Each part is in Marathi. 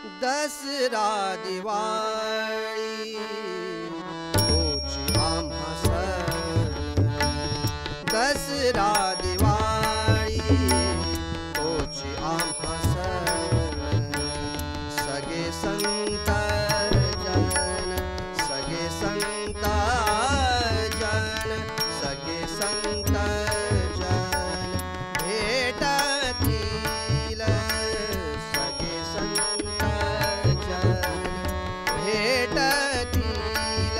दसरा दिवाळी तोची आम्हा सण, दसरा दिवाळी तोची आम्हा सण। सगळे संत जन, सगळे संत जन, सगळे संत जन भेटतील, सगळे संत जन भेटतील,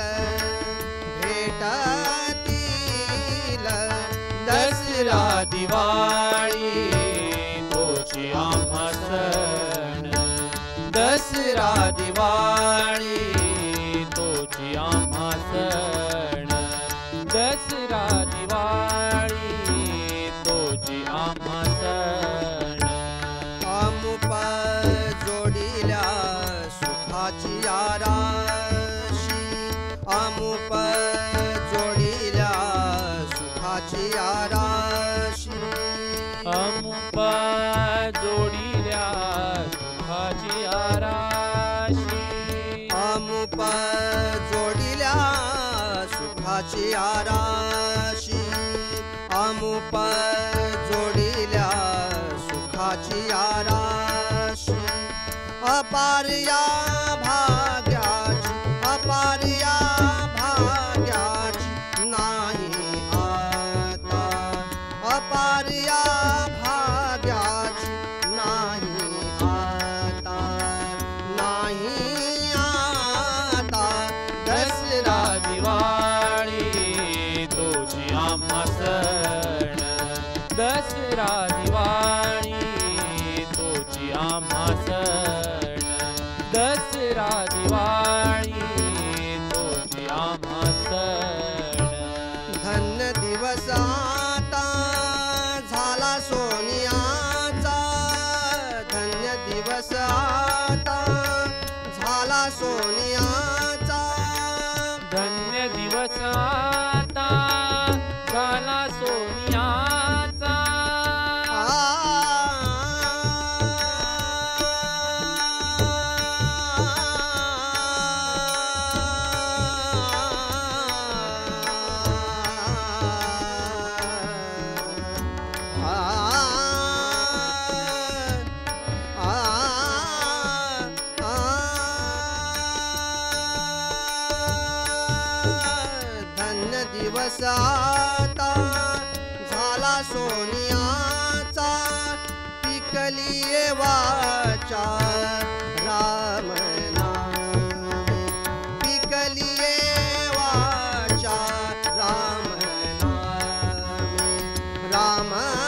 भेटतील। दसरा दिवाळी तोची आम्हा सण, दसरा दिवाळी तोची आम्हा सण, दसरा दिवाळी तोची आम्हा सण। आमुप जोडिल्या सुखाची आराशी, आमुप जोडिल्या सुखाची आराशी, आमुप जोडिल्या सुखाची आराशी, आमुप जोडिल्या सुखाची आराशी, आमुप जोडिल्या सुखाची आराशी। अपार या भाग्याची, अपार या भाग्याची नाही आता, अपार या भाग्याची नाही आता, नाही आता। दसरा दिवाळी तोची आम्हा सण, दसरा दिवाळी तोची आम्हा सण, दसरा दिवाळी तोची आम्हा सण। धन्य दिवस आता झाला सोनियाचा, धन्य दिवस आता झाला सोनियाचा, धन्य दिवस आता झाला सोनियाचा, धन्य दिवस आता झाला सोनियाचा, पिकली वाचा राम नामे, पिकली वाचा राम नामे, राम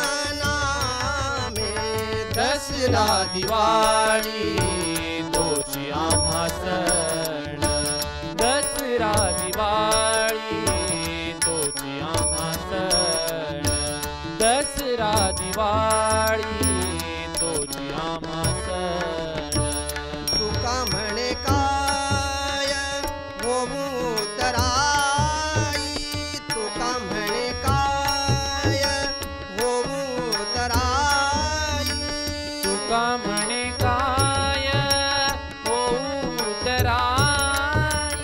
नामे। दसरा दिवाळी तोची आम्हा सण, दसरा दिवाळी तोची आम्हा सण, दसरा दिवाळी तोची आम्हा सण। तुका म्हणे काय होऊ तराई, तुका म्हणे काय होऊ तराई, तुका म्हणे काय होऊ तराई,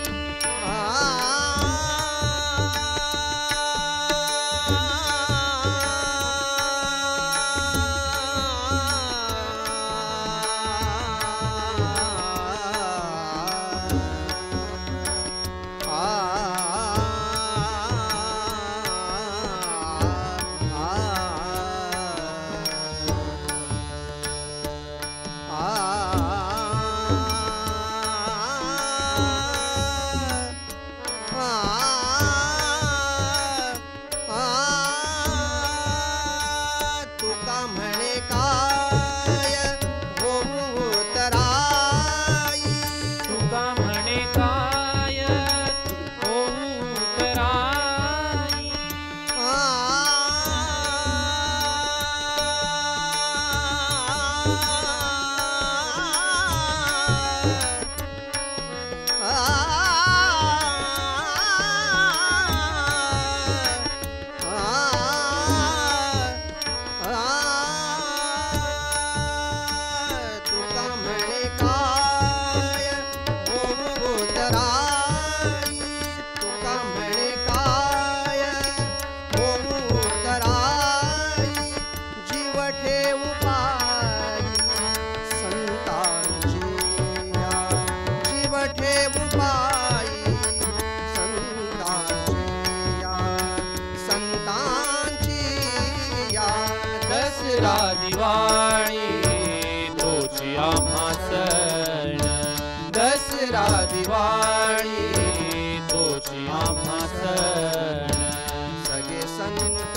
उपाय संतांची या जीव ठेवू पायी संतांची या दसरा दिवाळी तोची आम्हा सण दसरा दिवाळी तोची आम्हा सण सगे संत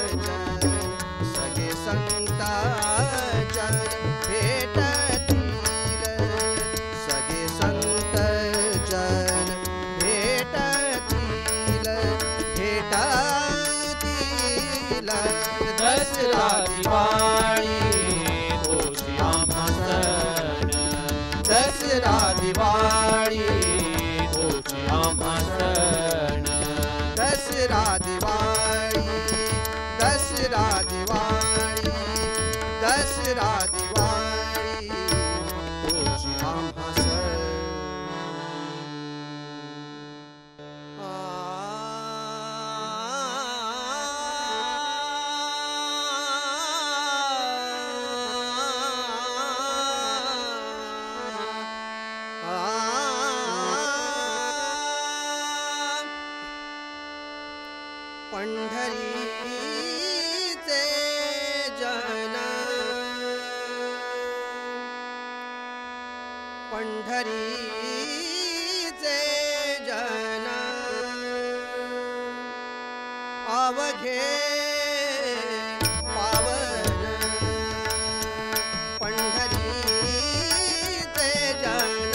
जन भेटतील सगे संत जन भेटतील दसरा दिवाळी तोची आम्हा सण दसरा दिवाळी तोची आम्हा सण दसरा दिवाळी दसरा दिवाळी दसरा दिवाळी तोची आम्हा सण पंढरीचे जन पंढरीचे जन अवघे पावन पंढरीचे जन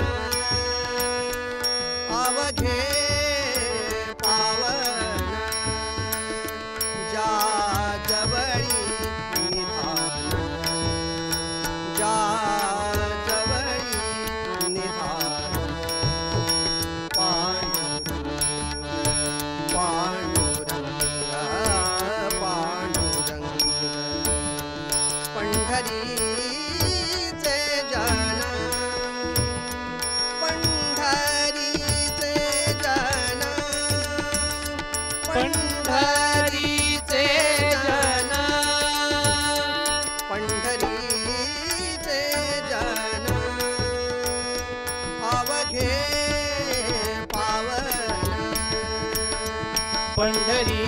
अवघे पावन जा जवळी निधान जा जवळी निधान पांडुरंग पंढरीचे जन पंढरीचे जन पंढरीचे जन पंढरीचे जन अवघे पावन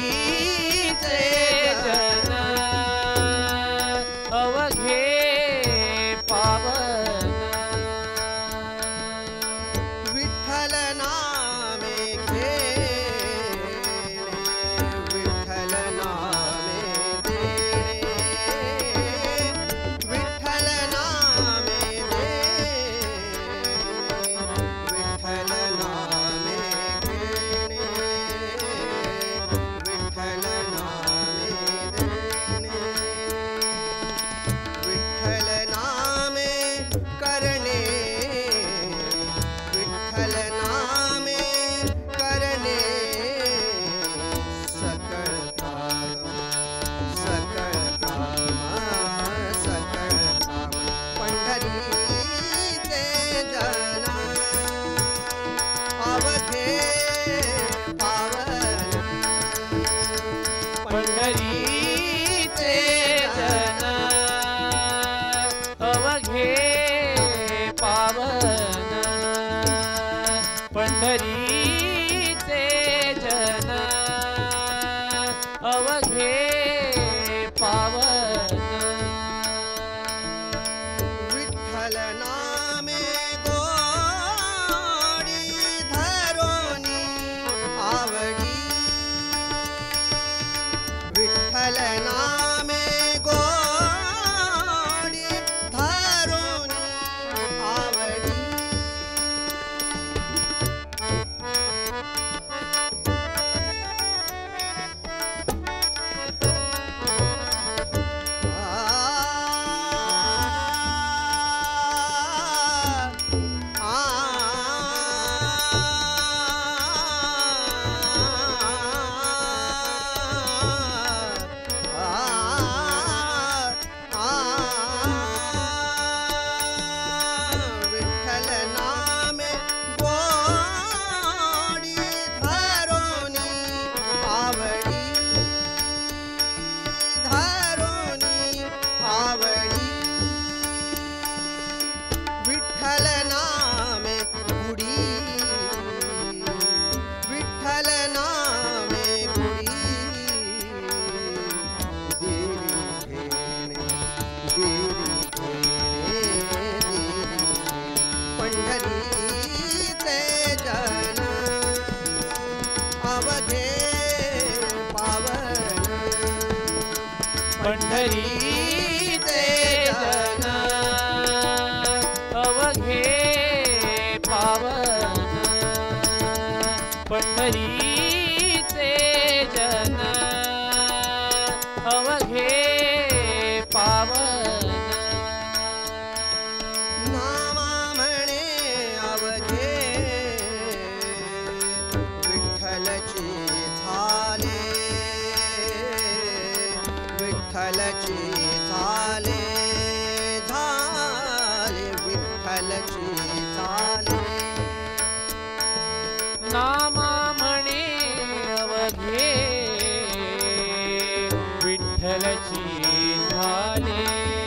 पंढरीचे जन अवघे पंढरीचे जन अवघे पावन नामा म्हणे अवघे विठ्ठलची झाले विठ्ठलची झाले झाले विठ्ठलची झाले नामा म्हणे अवघे विठ्ठलची झाले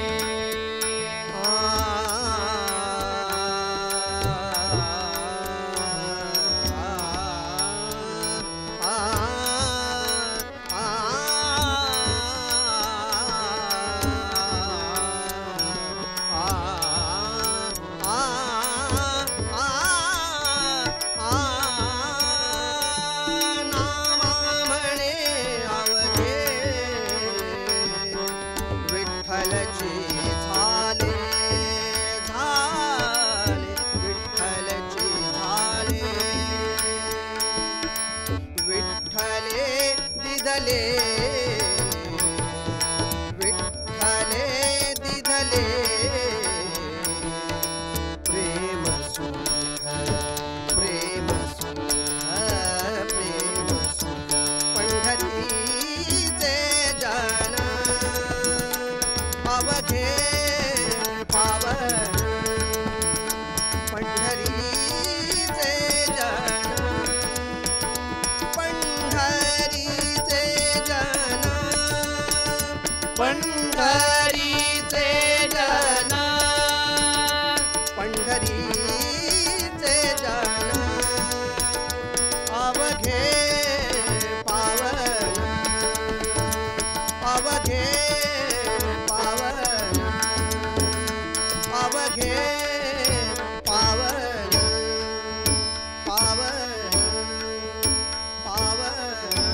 विठ्ठले दिधले प्रेम सुख प्रेम सुख प्रेम सुख पंढरीचे जन अवघे पावन पंढरीचे जन पंढरीचे जन पंढरीचे जन पंढरीचे जन अवघे पावन अवघे पावन अवघे पावन पावन पावन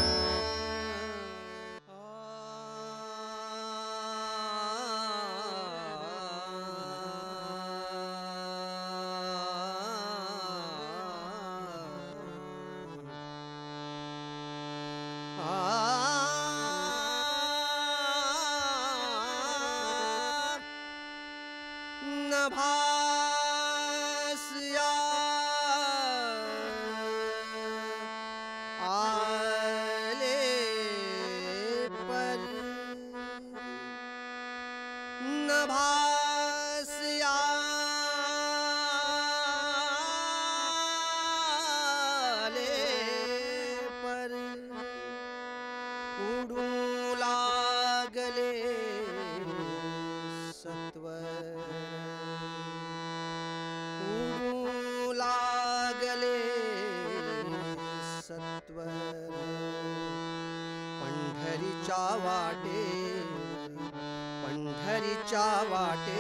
नभास्या आले पर नभास्या आले पर उडू लागले सत्वर उडू लागले सत्वर पंढरीच्या वाटे पंढरीच्या वाटे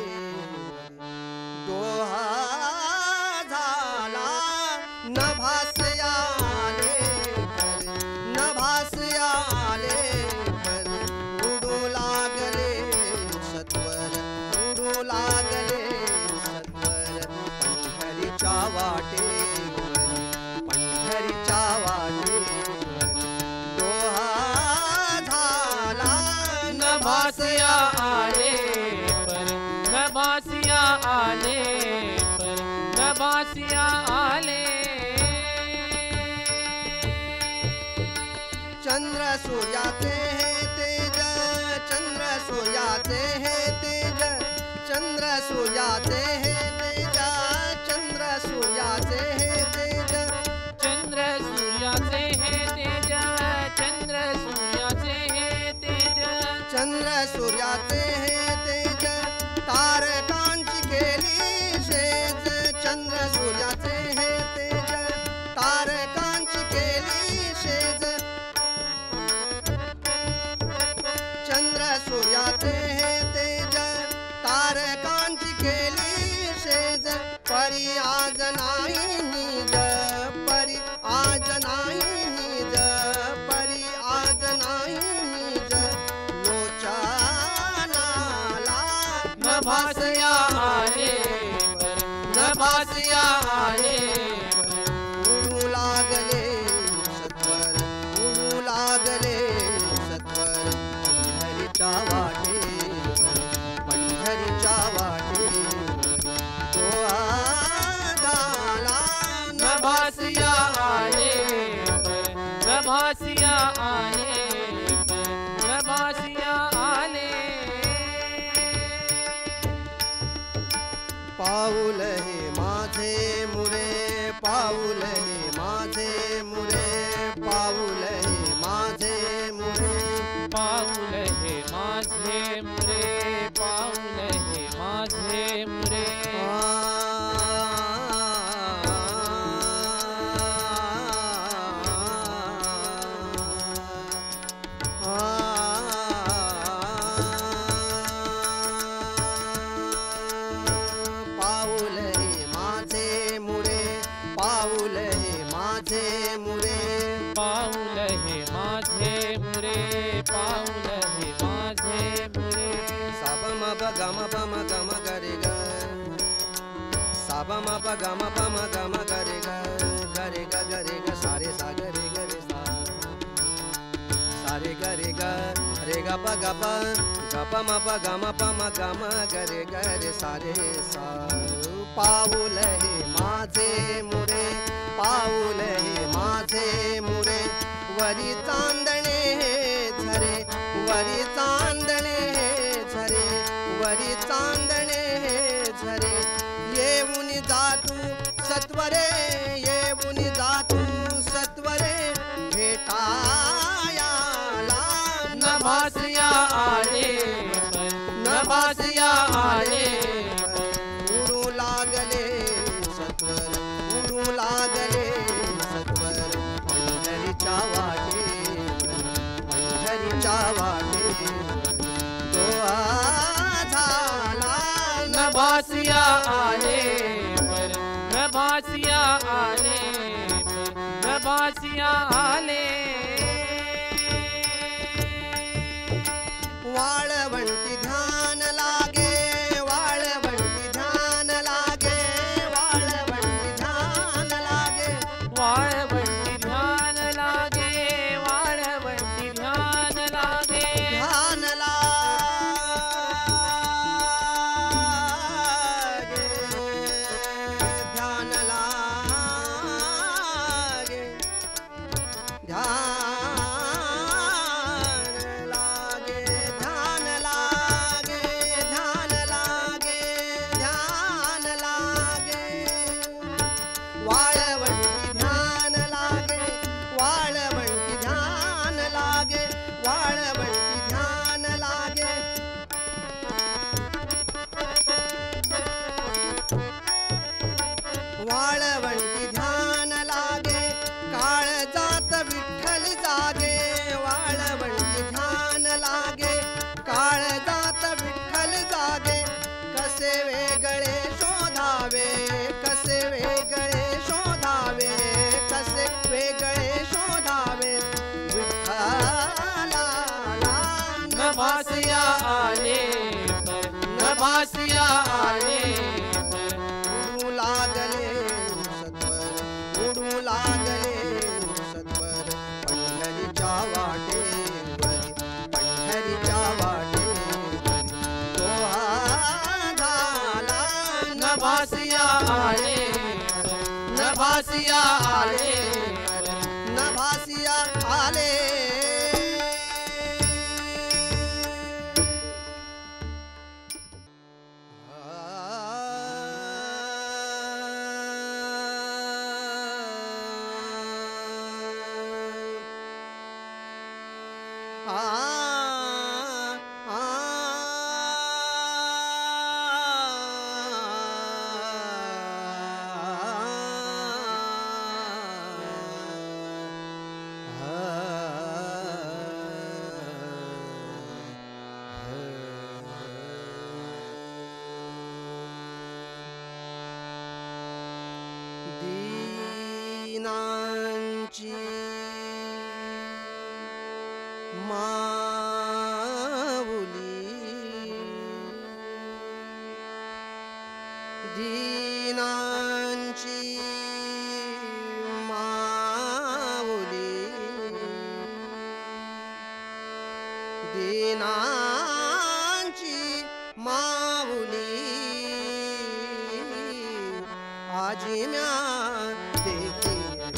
डोहा झाला नभास्या आले पर नभास्या आले पर उडू लागले सत्वर उडू लागले सत्वर पंढरीच्या वाटे पंढरीच्या वाटे डोहा झाला नभास्या आले पर नभास्या आले पर नभास्या आले चंद्र सूर्याचे हे तेज चंद्र सूर्याचे हे तेज चंद्र सूर्याचे हे तेज चंद्र सूर्याचे हे तेज चंद्र सूर्याचे हे तेज चंद्र सूर्याचे हे तेज चंद्र सूर्याचे हे तेज तारकांची केली शेज चंद्र सूर्याचे हे तेज तारकांची केली शेज चंद्र सूर्याचे हे तेज तारकांची केली शेज परी आज नाही निज परी आज नाही निज परी आज नाही निज लोचनाला नभास्या आले पर नभास्या आले उडू लागले पाऊल हे माझे मुरे, पाऊल हे माझे मुरे, पाऊल हे माझे मुरे, पाऊल हे माझे मुरे, पाऊल हे माझे मुरे, पाऊल हे माझे मुरे, पाऊल हे माझे मुरे, पाऊल हे माझे मुरे, पाऊल हे माझे मुरे, साबम गम पम गम गरे ग, साबम गम पम गम गरे ग, गरे ग गरे ग सारे सा गरे गरे सा, सारे गरे ग रे ग प ग प ग प म प गम गरे गरे सारे सा। पाऊल हे माझे मुरे, पाऊल हे माझे मुरे, वरी चांदणे झरे, वरी चांदणे झरे, वरी चांदणे झरे, येऊन जातू सत्वरे, येऊन जातू सत्वरे, भेटायाला नभासिया आले, नभासिया आले, उडू लागले सत्वर, उडू लागले सत्वर, पंढरीच्या वाटे, पंढरीच्या वाटे, तो झाला नभासिया आले, नभासिया आले, नभासिया आले, वाळवंटी ध्यान लागे, वाळवंटी ध्यान लागे, वाळवंटी ध्यान लागे, वाळवंटी ध्यान लागे, वाळवंटी ध्यान लागे, ध्यान लागे, ध्यान लागे, ध्यान लागे, ध्यान लागे, ध्यान लागे, ध्यान लागे, वाळवंटी ध्यान लागे, वाळवंटी ध्यान लागे, वाळवंटी ध्यान लागे, वाळवंटी ध्यान लागे, काळजात विठ्ठल जागे, वाळवंटी ध्यान लागे, काळजात विठ्ठल जागे, कसे वेगळे शोधावे, कसे वेगळे शोधावे, कसे वेगळे शोधावे, विठ्ठलाला नभासिया आले, नभासिया आले, उडू लागले सत्वर, उडू लागले सत्वर, पंढरीच्या वाटेवर, पंढरीच्या वाटेवर, तो झाला नभासिया आले, नभासिया आले, नभासिया आले, दीनांची माऊली, दीनांची माऊली, दीनांची माऊली, आजी म्या देखी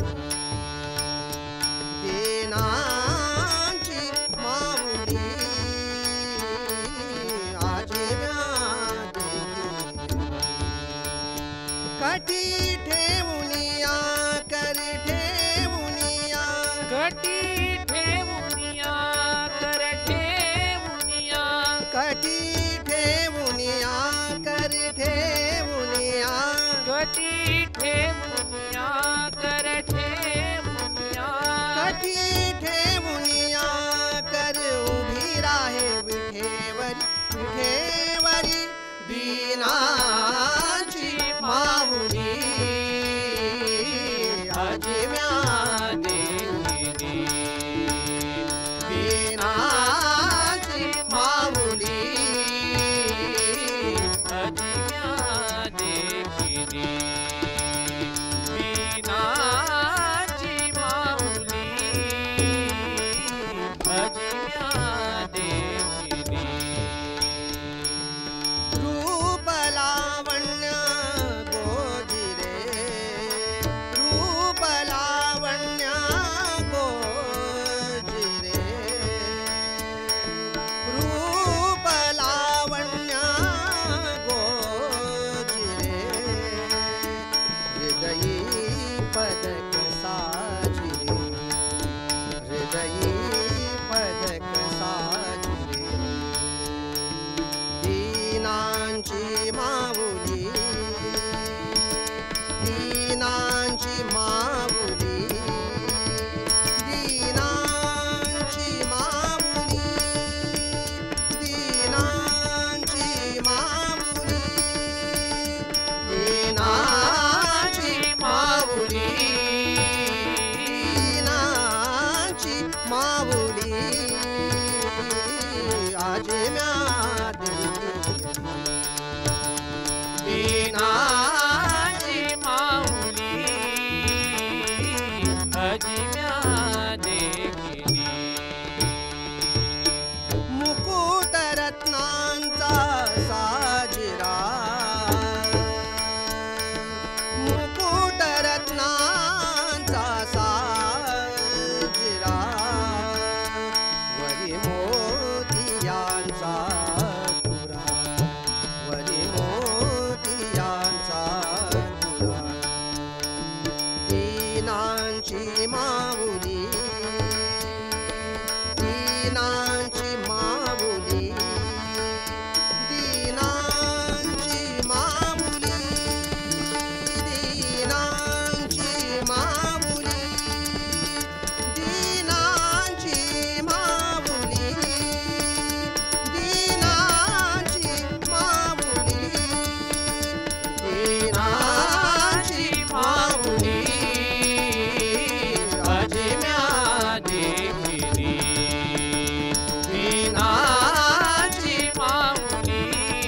दीनांची माऊली, आजी म्या देखी कटी ठेवुनिया कर ठेवुनिया कटी ठेवुनिया कर उभी राहे विठेवरी विठेवरी दीनाची माऊली आजिम्या देखिली दीनाची माऊली आजिम्या देखिली दीनाची माऊली आजिम्या देखिली रूप लावण्य गोजिरे रूप लावण्य गोजिरे रूप लावण्य गोजिरे हृदयी पदक साजिरे हृदयी पदक साजिरे दीनांची माऊली दीनांची माऊली दीनांची माऊली दीनांची माऊली दीनांची माऊली दीनांची माऊली आजिम्या दीनाची माऊली आजिम्या देखिली मुकुट रत्नांचा साजिरा मुकुट रत्नांचा साजिरा वरी मोतियांचा तुरा वरी मोतियांचा तुरा दीनांची माऊली दीनांची माऊली दीनांची माऊली दीनांची माऊली दीनांची माऊली दीनांची माऊली दीनांची माऊली आजिम्या देखिली दीनाची माऊली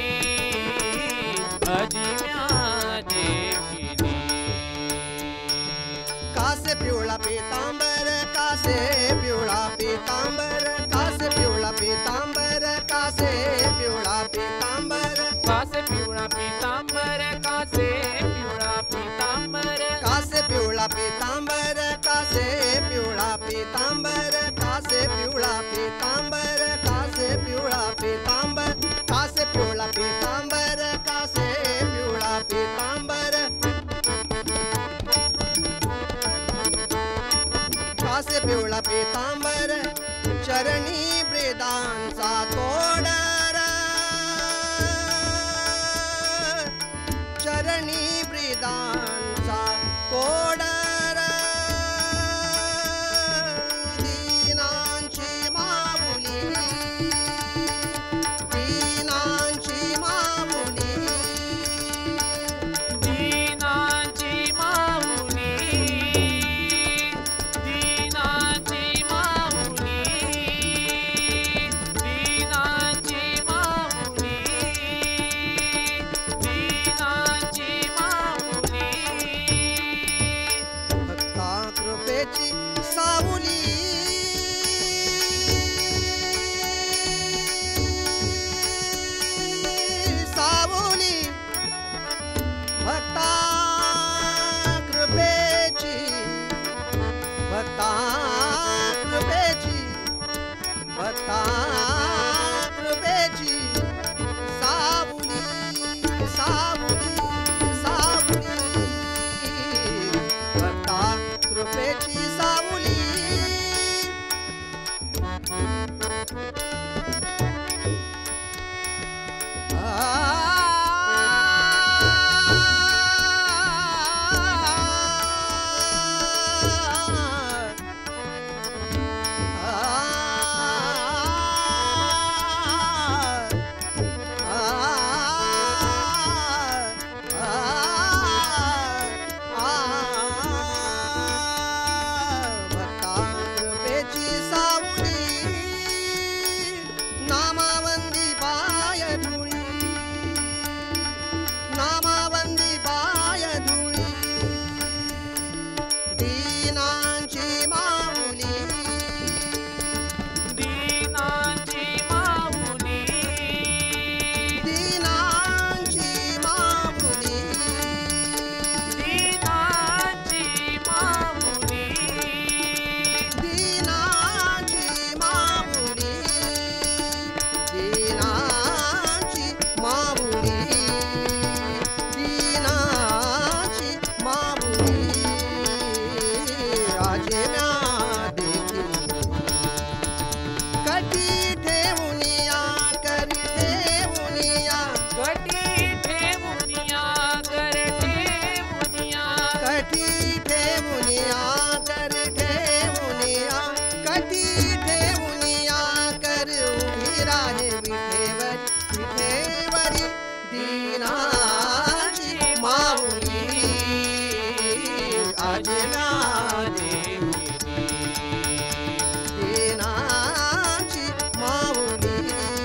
आजिम्या देखिली कासे पिवळा पीतांबर कासे पिवळा पीतांबर कासे पिवळा पीतांबर कासे पिवळा पीतांबर कासे पिवळा पीतांबर कासे पिवळा पीतांबर कासे पिवळा पीतांबर कासे पिवळा पीतांबर कासे पिवळा पीतांबर कासे पिवळा पीतांबर कासे पिवळा पीतांबर कासे पिवळा पीतांबर कासे पिवळा पीतांबर चरणी ब्रेदांचा तोडर कटी ठेवुनिया कर ठेवुनिया कटी ठेवुनिया कर ठेवुनिया कटी ठेवुनिया कर उभी राहे विठेवरी दीनाची माऊली आज म्या दीनाची माऊली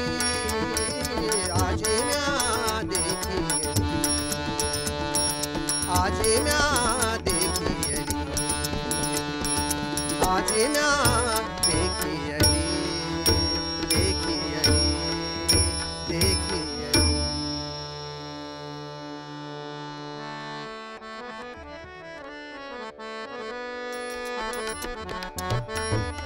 आज म्या देखियली आज म्या देखियली आज म्या देखियली देखियली देखियली